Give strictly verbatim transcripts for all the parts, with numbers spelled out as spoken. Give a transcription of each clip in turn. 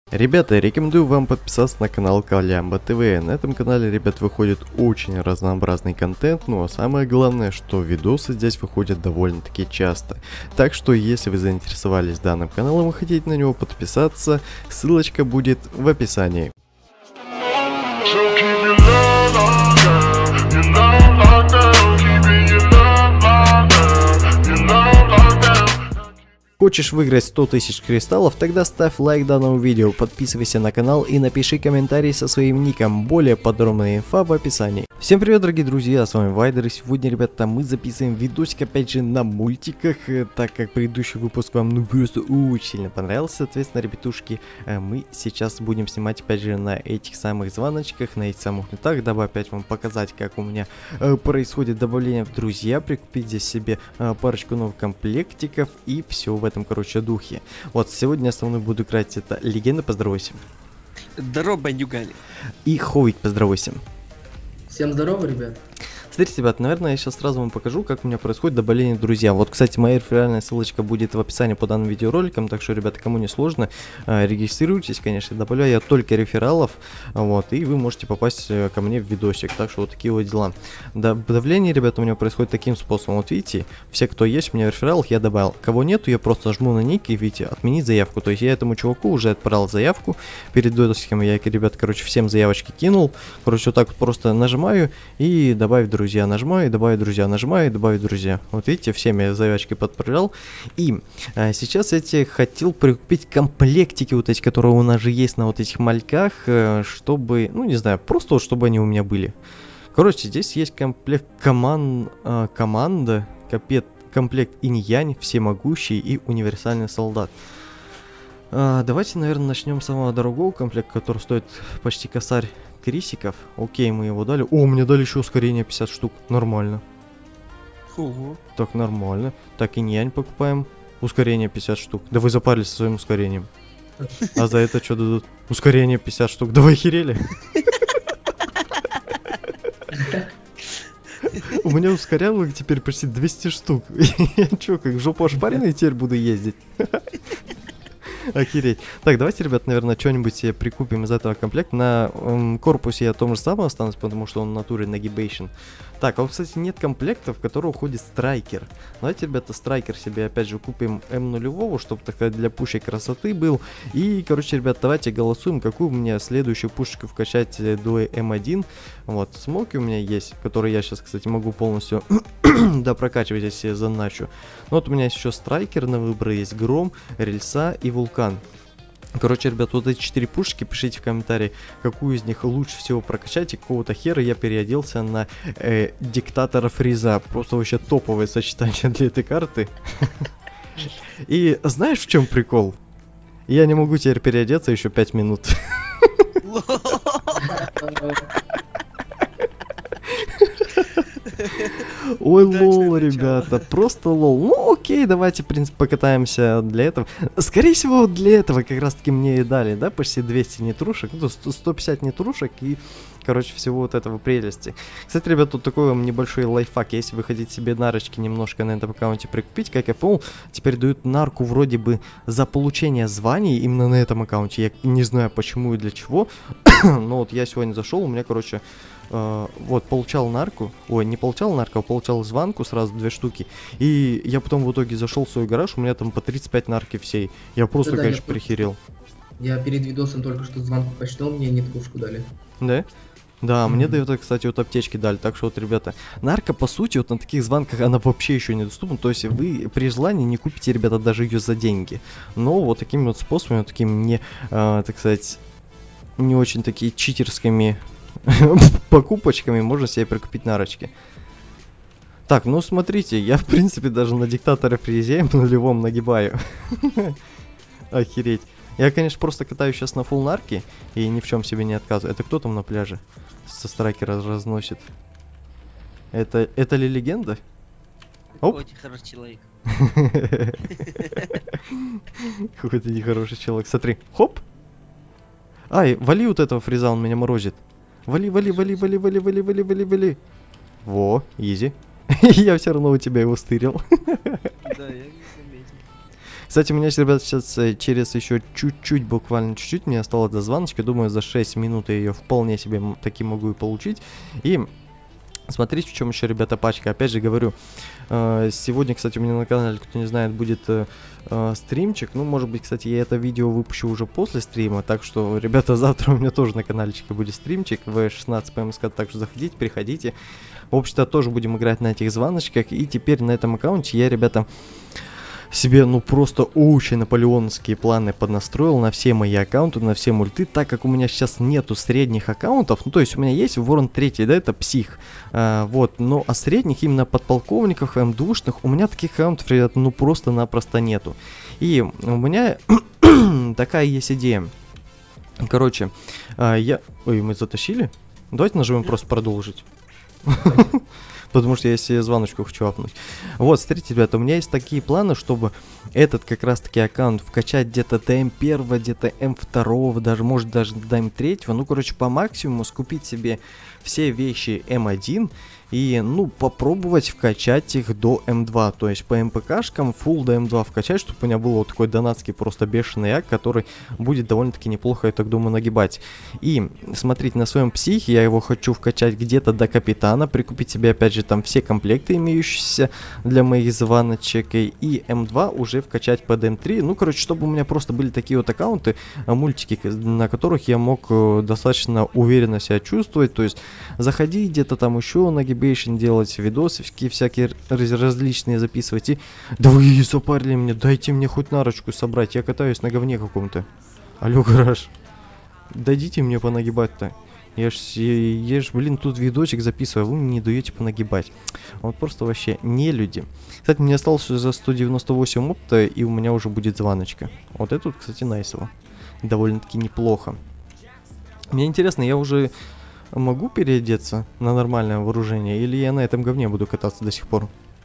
Ребята, рекомендую вам подписаться на канал Колямба ТВ. На этом канале, ребят, выходит очень разнообразный контент, ну а самое главное, что видосы здесь выходят довольно-таки часто. Так что, если вы заинтересовались данным каналом и хотите на него подписаться, ссылочка будет в описании. Хочешь выиграть сто тысяч кристаллов? Тогда ставь лайк данному видео, подписывайся на канал и напиши комментарий со своим ником. Более подробная инфа в описании. Всем привет, дорогие друзья, с вами Вайдер, и сегодня, ребята, мы записываем видосик опять же на мультиках, так как предыдущий выпуск вам ну просто очень сильно понравился. Соответственно, ребятушки, мы сейчас будем снимать опять же на этих самых звоночках, на этих самых летах, дабы опять вам показать, как у меня происходит добавление в друзья, прикупить здесь себе парочку новых комплектиков и все в этом, короче, духе. Вот, сегодня основной буду играть это Легенда, поздоровайся. Здорово, бандюгали. И Ховик, поздоровайся. Всем здорово, ребят. Смотрите, ребят, наверное, я сейчас сразу вам покажу, как у меня происходит добавление в друзья. Вот, кстати, моя реферальная ссылочка будет в описании по данным видеороликам, так что, ребята, кому не сложно, регистрируйтесь, конечно, добавляю я только рефералов, вот, и вы можете попасть ко мне в видосик, так что вот такие вот дела. Добавление, ребята, у меня происходит таким способом, вот видите, все, кто есть у меня в рефералах, я добавил, кого нету, я просто жму на ник и, видите, отменить заявку, то есть я этому чуваку уже отправил заявку, перед видосиком я, ребят, короче, всем заявочки кинул, короче, вот так вот просто нажимаю и добавить друзья. Друзья, нажимаю, добавить друзья, нажимаю, добавить друзья. Вот видите, всеми я заявочки подправлял. И а, сейчас я тебе хотел прикупить комплектики вот эти, которые у нас же есть на вот этих мальках, чтобы, ну не знаю, просто вот чтобы они у меня были. Короче, здесь есть комплект коман, а, команда, капет, комплект инь-янь, всемогущий и универсальный солдат. А, давайте, наверное, начнем с самого дорогого комплекта, который стоит почти косарь крисиков. Окей, мы его дали. О, мне дали еще ускорение пятьдесят штук. Нормально. Ого. Так, нормально. Так, инь-янь покупаем. Ускорение пятьдесят штук. Да вы запарились со своим ускорением. А за это что дадут? Ускорение пятьдесят штук. Да вы охерели? У меня ускорялок теперь почти двести штук. Я что, как жопу ошпаренный теперь буду ездить? Охереть. Так, давайте, ребят, наверное, что-нибудь себе прикупим из этого комплекта. На эм, корпусе я том же самом останусь, потому что он в натуре нагибейшн. Так, а вот, кстати, нет комплектов, в который уходит страйкер. Давайте, ребята, страйкер себе, опять же, купим эм ноль, чтобы, так сказать, для пушей красоты был. И, короче, ребят, давайте голосуем, какую мне следующую пушечку вкачать до эм один. Вот, смоки у меня есть, которые я сейчас, кстати, могу полностью допрокачивать, если я заначу. Но вот у меня есть еще страйкер на выбор, есть гром, рельса и вулкан. Короче, ребят, вот эти четыре пушки, пишите в комментарии, какую из них лучше всего прокачать, и какого-то хера я переоделся на э, диктатора Фриза. Просто вообще топовое сочетание для этой карты. И знаешь, в чем прикол? Я не могу теперь переодеться еще пять минут. Ой, лол, ребята, просто лол. Ну, окей, давайте, в принципе, покатаемся для этого. Скорее всего, для этого как раз-таки мне и дали, да, почти двести нетрушек, ну, сто пятьдесят нетрушек и, короче, всего вот этого прелести. Кстати, ребят, тут такой вам небольшой лайфхак. Если вы хотите себе нарочки немножко на этом аккаунте прикупить, как я понял, теперь дают нарку вроде бы за получение званий именно на этом аккаунте. Я не знаю, почему и для чего, но вот я сегодня зашел, у меня, короче... Uh, вот, получал нарку, ой, не получал нарку, а получал звонку, сразу две штуки, и я потом в итоге зашел в свой гараж, у меня там по тридцать пять нарки всей, я просто, да, конечно, я прихерел. Я перед видосом только что звонку почтал, мне нетрушку дали. Да? Да, mm-hmm. Мне дают, кстати, вот аптечки дали, так что вот, ребята, нарка, по сути, вот на таких звонках, она вообще еще недоступна, то есть вы при желании не купите, ребята, даже ее за деньги, но вот такими вот способами, вот такими не, э, так сказать, не очень такие читерскими покупочками можно себе прикупить нарочки. Так, ну смотрите, я в принципе даже на диктатора Фризе нулевом нагибаю. Охереть. Я, конечно, просто катаюсь сейчас на фулл нарке и ни в чем себе не отказываю. Это кто там на пляже со страйкера разносит? Это, это ли легенда? Какой-то хороший человек. Какой-то нехороший человек. Смотри, хоп. Ай, вали вот этого Фриза, он меня морозит. Вали, вали, вали, вали, вали, вали, вали, вали, вали. Во, изи. Я все равно у тебя его стырил. Да, я не заметил. Кстати, у меня, ребят, сейчас э, через еще чуть-чуть, буквально чуть-чуть, мне осталось до звоночки. Думаю, за шесть минут я ее вполне себе м- таки могу и получить. И смотрите, в чем еще, ребята, пачка. Опять же говорю, э, сегодня, кстати, у меня на канале, кто не знает, будет э, э, стримчик. Ну, может быть, кстати, я это видео выпущу уже после стрима. Так что, ребята, завтра у меня тоже на каналчике будет стримчик в шестнадцать по МСК. Так что заходите, приходите. В общем-то, тоже будем играть на этих звоночках. И теперь на этом аккаунте я, ребята, себе, ну, просто очень наполеоновские планы поднастроил на все мои аккаунты, на все мульты, так как у меня сейчас нету средних аккаунтов. Ну, то есть у меня есть Ворон три, да, это псих. А, вот, но а средних, именно подполковников, эм-двушных, у меня таких аккаунтов, ребят, ну, просто-напросто нету. И у меня такая есть идея. Короче, а, я... Ой, мы затащили? Давайте нажмем просто продолжить. Потому что я себе звоночку хочу апнуть. Вот, смотрите, ребята, у меня есть такие планы, чтобы этот как раз-таки аккаунт вкачать где-то до эм один, где-то эм два, даже, может, даже до эм три. Ну, короче, по максимуму скупить себе все вещи эм один и, ну, попробовать вкачать их до эм два. То есть по эм пэ ка-шкам full до эм два вкачать, чтобы у меня был вот такой донатский просто бешеный ак, который будет довольно-таки неплохо, я так думаю, нагибать. И, смотрите, на своем психе я его хочу вкачать где-то до капитана, прикупить себе, опять же, там все комплекты, имеющиеся для моих звоночек, и эм два уже вкачать под эм три. Ну, короче, чтобы у меня просто были такие вот аккаунты, мультики, на которых я мог достаточно уверенно себя чувствовать. То есть заходить где-то там еще нагибать, делать видосы всякие раз различные записывать. И да вы запарили меня, дайте мне хоть нарочку собрать, я катаюсь на говне каком-то. Алло, гараж, дадите мне понагибать-то. Я ж, я, я ж, блин, тут видосик записываю, вы мне не даете понагибать. Вот просто вообще не люди. Кстати, мне осталось за сто девяносто восемь опыта, и у меня уже будет звоночка. Вот это, кстати, найсово. Довольно-таки неплохо. Мне интересно, я уже могу переодеться на нормальное вооружение, или я на этом говне буду кататься до сих пор?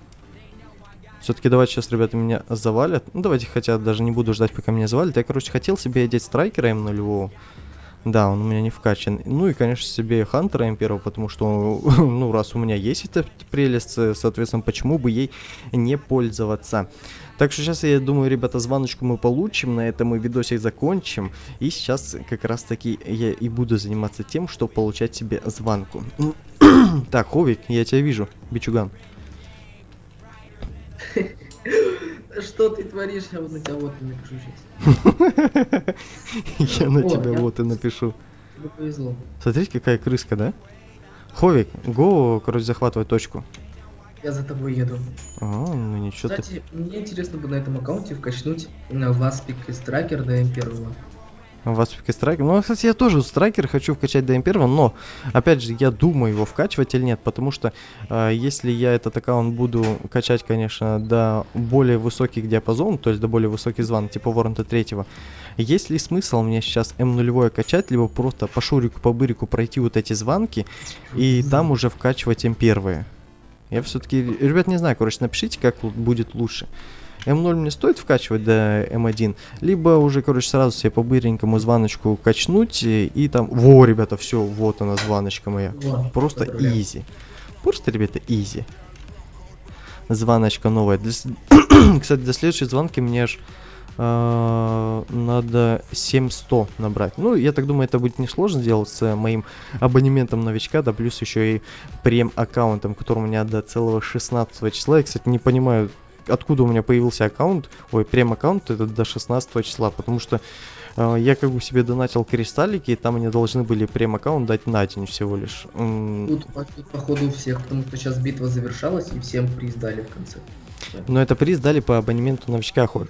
Все-таки давайте сейчас, ребята, меня завалят. Ну, давайте, хотя даже не буду ждать, пока меня завалят. Я, короче, хотел себе одеть страйкера эм ноль. Да, он у меня не вкачан. Ну и, конечно, себе Хантера эм один, потому что, ну, раз у меня есть эта прелесть, соответственно, почему бы ей не пользоваться. Так что сейчас, я думаю, ребята, звоночку мы получим, на этом мы видосик закончим. И сейчас как раз таки я и буду заниматься тем, что получать себе звонку. Так, Ховик, я тебя вижу, бичуган. Что ты творишь? Я вот на тебя вот и напишу сейчас. Я на тебя вот и напишу. Тебе повезло. Смотрите, какая крыска, да? Ховик, го, короче, захватывай точку. Я за тобой еду. А, ну ничего. Кстати, мне интересно бы на этом аккаунте вкачнуть Васпик и Страйкер до эм один. Васпик и Страйкер. Ну, кстати, я тоже Страйкер хочу вкачать до эм один, но, опять же, я думаю, его вкачивать или нет, потому что, э, если я этот аккаунт буду качать, конечно, до более высоких диапазонов, то есть до более высоких зван, типа Ворон три, есть ли смысл мне сейчас эм ноль качать, либо просто по шурику, по бырику пройти вот эти звонки и там уже вкачивать эм один? Я все-таки, ребят, не знаю, короче, напишите, как будет лучше. эм ноль мне стоит вкачивать до эм один, либо уже, короче, сразу себе по-быренькому звоночку качнуть и, и там... Во, ребята, все, вот она, звоночка моя. Вот, просто изи. Просто, ребята, изи. Звоночка новая. Для... Кстати, для следующей звонки мне аж э, надо семь сто набрать. Ну, я так думаю, это будет несложно сделать с моим абонементом новичка, да, плюс еще и прем-аккаунтом, который у меня до целого шестнадцатого числа. Я, кстати, не понимаю, откуда у меня появился аккаунт, ой, прем-аккаунт, это до шестнадцатого числа, потому что э, я как бы себе донатил кристаллики, и там они должны были прем-аккаунт дать на день всего лишь. Тут, тут походу у всех, потому что сейчас битва завершалась, и всем приз дали в конце. Но это приз дали по абонементу новичка, Хорик.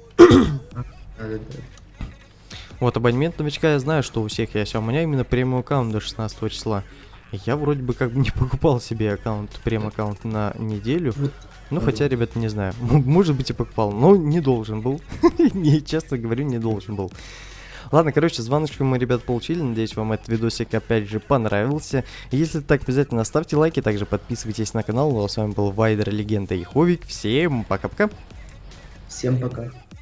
Вот абонемент новичка я знаю, что у всех есть, а у меня именно прем-аккаунт до шестнадцатого числа. Я вроде бы как бы не покупал себе аккаунт, прем-аккаунт на неделю. Ну, хотя, ребята, не знаю. Может быть, и покупал, но не должен был. Не, честно говорю, не должен был. Ладно, короче, звоночку мы, ребят, получили. Надеюсь, вам этот видосик, опять же, понравился. Если так, обязательно ставьте лайки, также подписывайтесь на канал. Ну, а с вами был Вайдер, Легенда и Ховик. Всем пока-пока. Всем пока.